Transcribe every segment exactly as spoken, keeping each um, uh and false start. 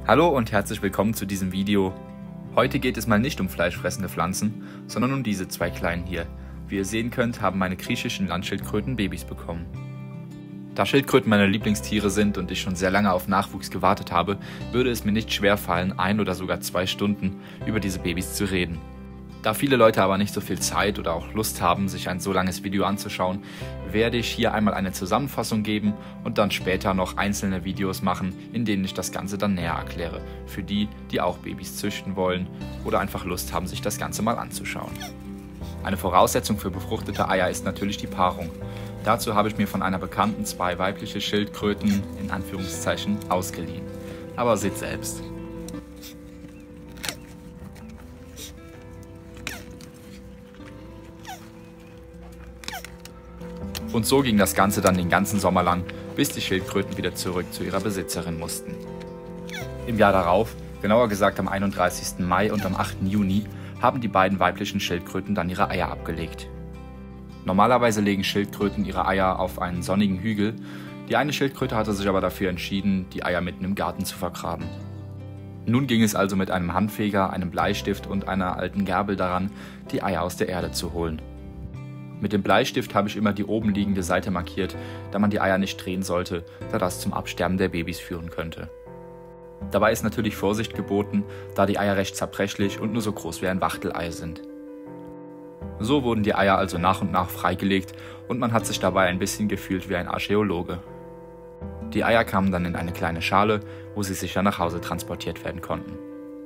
Hallo und herzlich willkommen zu diesem Video. Heute geht es mal nicht um fleischfressende Pflanzen, sondern um diese zwei Kleinen hier. Wie ihr sehen könnt, haben meine griechischen Landschildkröten Babys bekommen. Da Schildkröten meine Lieblingstiere sind und ich schon sehr lange auf Nachwuchs gewartet habe, würde es mir nicht schwer fallen, ein oder sogar zwei Stunden über diese Babys zu reden. Da viele Leute aber nicht so viel Zeit oder auch Lust haben, sich ein so langes Video anzuschauen, werde ich hier einmal eine Zusammenfassung geben und dann später noch einzelne Videos machen, in denen ich das Ganze dann näher erkläre, für die, die auch Babys züchten wollen oder einfach Lust haben, sich das Ganze mal anzuschauen. Eine Voraussetzung für befruchtete Eier ist natürlich die Paarung. Dazu habe ich mir von einer Bekannten zwei weibliche Schildkröten, in Anführungszeichen, ausgeliehen. Aber seht selbst. Und so ging das Ganze dann den ganzen Sommer lang, bis die Schildkröten wieder zurück zu ihrer Besitzerin mussten. Im Jahr darauf, genauer gesagt am einunddreißigsten Mai und am achten Juni, haben die beiden weiblichen Schildkröten dann ihre Eier abgelegt. Normalerweise legen Schildkröten ihre Eier auf einen sonnigen Hügel, die eine Schildkröte hatte sich aber dafür entschieden, die Eier mitten im Garten zu vergraben. Nun ging es also mit einem Handfeger, einem Bleistift und einer alten Gabel daran, die Eier aus der Erde zu holen. Mit dem Bleistift habe ich immer die oben liegende Seite markiert, da man die Eier nicht drehen sollte, da das zum Absterben der Babys führen könnte. Dabei ist natürlich Vorsicht geboten, da die Eier recht zerbrechlich und nur so groß wie ein Wachtelei sind. So wurden die Eier also nach und nach freigelegt und man hat sich dabei ein bisschen gefühlt wie ein Archäologe. Die Eier kamen dann in eine kleine Schale, wo sie sicher nach Hause transportiert werden konnten.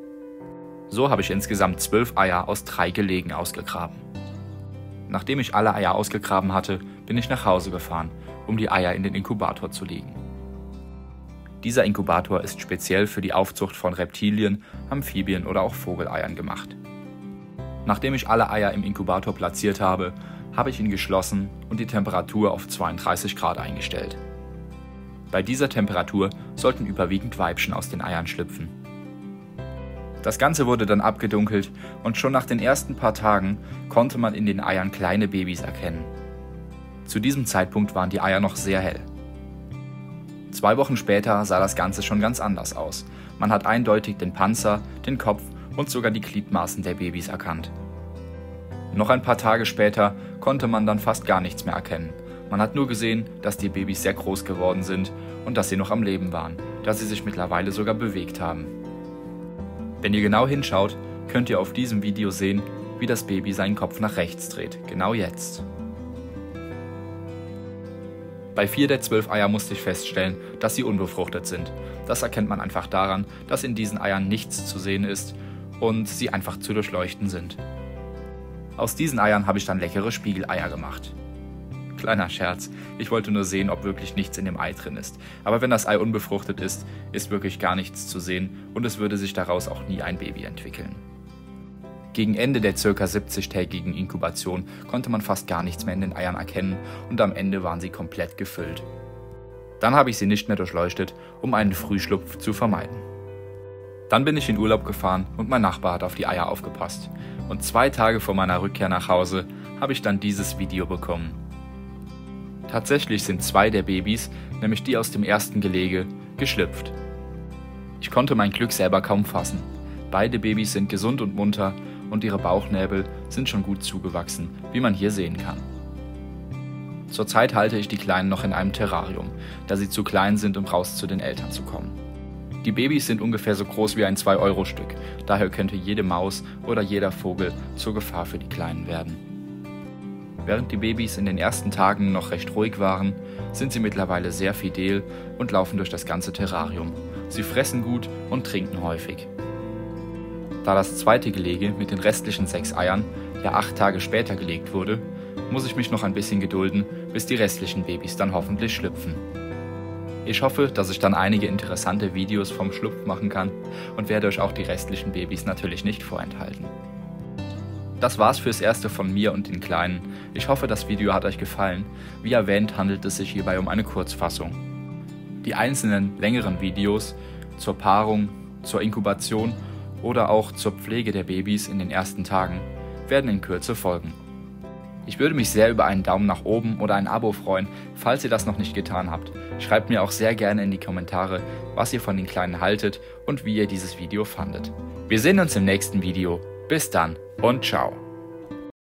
So habe ich insgesamt zwölf Eier aus drei Gelegen ausgegraben. Nachdem ich alle Eier ausgegraben hatte, bin ich nach Hause gefahren, um die Eier in den Inkubator zu legen. Dieser Inkubator ist speziell für die Aufzucht von Reptilien, Amphibien oder auch Vogeleiern gemacht. Nachdem ich alle Eier im Inkubator platziert habe, habe ich ihn geschlossen und die Temperatur auf zweiunddreißig Grad eingestellt. Bei dieser Temperatur sollten überwiegend Weibchen aus den Eiern schlüpfen. Das Ganze wurde dann abgedunkelt und schon nach den ersten paar Tagen konnte man in den Eiern kleine Babys erkennen. Zu diesem Zeitpunkt waren die Eier noch sehr hell. Zwei Wochen später sah das Ganze schon ganz anders aus. Man hat eindeutig den Panzer, den Kopf und sogar die Gliedmaßen der Babys erkannt. Noch ein paar Tage später konnte man dann fast gar nichts mehr erkennen. Man hat nur gesehen, dass die Babys sehr groß geworden sind und dass sie noch am Leben waren, da sie sich mittlerweile sogar bewegt haben. Wenn ihr genau hinschaut, könnt ihr auf diesem Video sehen, wie das Baby seinen Kopf nach rechts dreht, genau jetzt. Bei vier der zwölf Eier musste ich feststellen, dass sie unbefruchtet sind. Das erkennt man einfach daran, dass in diesen Eiern nichts zu sehen ist und sie einfach zu durchleuchten sind. Aus diesen Eiern habe ich dann leckere Spiegeleier gemacht. Kleiner Scherz, ich wollte nur sehen, ob wirklich nichts in dem Ei drin ist. Aber wenn das Ei unbefruchtet ist, ist wirklich gar nichts zu sehen und es würde sich daraus auch nie ein Baby entwickeln. Gegen Ende der ca. siebzig-tägigen Inkubation konnte man fast gar nichts mehr in den Eiern erkennen und am Ende waren sie komplett gefüllt. Dann habe ich sie nicht mehr durchleuchtet, um einen Frühschlupf zu vermeiden. Dann bin ich in Urlaub gefahren und mein Nachbar hat auf die Eier aufgepasst. Und zwei Tage vor meiner Rückkehr nach Hause habe ich dann dieses Video bekommen. Tatsächlich sind zwei der Babys, nämlich die aus dem ersten Gelege, geschlüpft. Ich konnte mein Glück selber kaum fassen. Beide Babys sind gesund und munter und ihre Bauchnäbel sind schon gut zugewachsen, wie man hier sehen kann. Zurzeit halte ich die Kleinen noch in einem Terrarium, da sie zu klein sind, um raus zu den Eltern zu kommen. Die Babys sind ungefähr so groß wie ein zwei Euro Stück, daher könnte jede Maus oder jeder Vogel zur Gefahr für die Kleinen werden. Während die Babys in den ersten Tagen noch recht ruhig waren, sind sie mittlerweile sehr fidel und laufen durch das ganze Terrarium. Sie fressen gut und trinken häufig. Da das zweite Gelege mit den restlichen sechs Eiern ja acht Tage später gelegt wurde, muss ich mich noch ein bisschen gedulden, bis die restlichen Babys dann hoffentlich schlüpfen. Ich hoffe, dass ich dann einige interessante Videos vom Schlupf machen kann und werde euch auch die restlichen Babys natürlich nicht vorenthalten. Das war's fürs Erste von mir und den Kleinen. Ich hoffe, das Video hat euch gefallen. Wie erwähnt, handelt es sich hierbei um eine Kurzfassung. Die einzelnen längeren Videos zur Paarung, zur Inkubation oder auch zur Pflege der Babys in den ersten Tagen werden in Kürze folgen. Ich würde mich sehr über einen Daumen nach oben oder ein Abo freuen, falls ihr das noch nicht getan habt. Schreibt mir auch sehr gerne in die Kommentare, was ihr von den Kleinen haltet und wie ihr dieses Video fandet. Wir sehen uns im nächsten Video. Bis dann und ciao.